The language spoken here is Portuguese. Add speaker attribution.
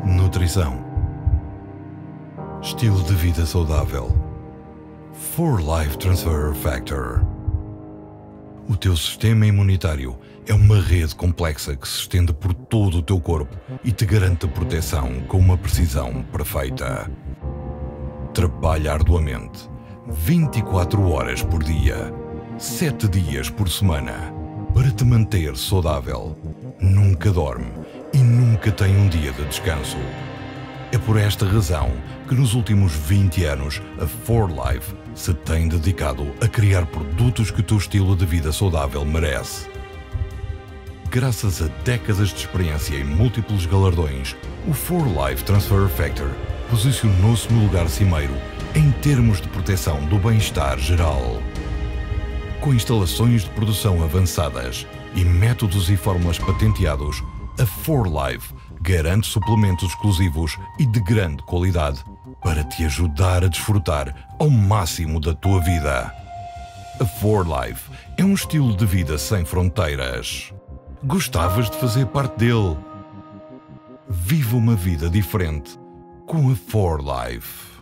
Speaker 1: nutrição, estilo de vida saudável, 4Life Transfer Factor. O teu sistema imunitário é uma rede complexa que se estende por todo o teu corpo e te garante proteção com uma precisão perfeita. Trabalha arduamente, 24 horas por dia, 7 dias por semana, para te manter saudável. Nunca dorme e nunca tem um dia de descanso. É por esta razão que nos últimos 20 anos a 4Life se tem dedicado a criar produtos que o teu estilo de vida saudável merece. Graças a décadas de experiência e múltiplos galardões, o 4Life Transfer Factor posicionou-se no lugar cimeiro em termos de proteção do bem-estar geral. Com instalações de produção avançadas e métodos e fórmulas patenteados, a 4Life garante suplementos exclusivos e de grande qualidade para te ajudar a desfrutar ao máximo da tua vida. A 4Life é um estilo de vida sem fronteiras. Gostavas de fazer parte dele? Viva uma vida diferente com a 4Life.